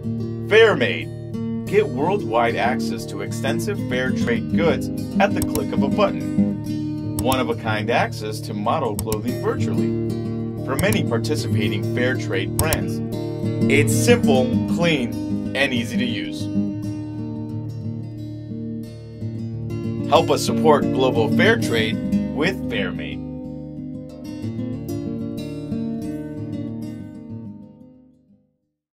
Fairmade. Get worldwide access to extensive fair trade goods at the click of a button. One-of-a-kind access to model clothing virtually from many participating fair trade brands. It's simple, clean, and easy to use. Help us support global fair trade with Fairmade.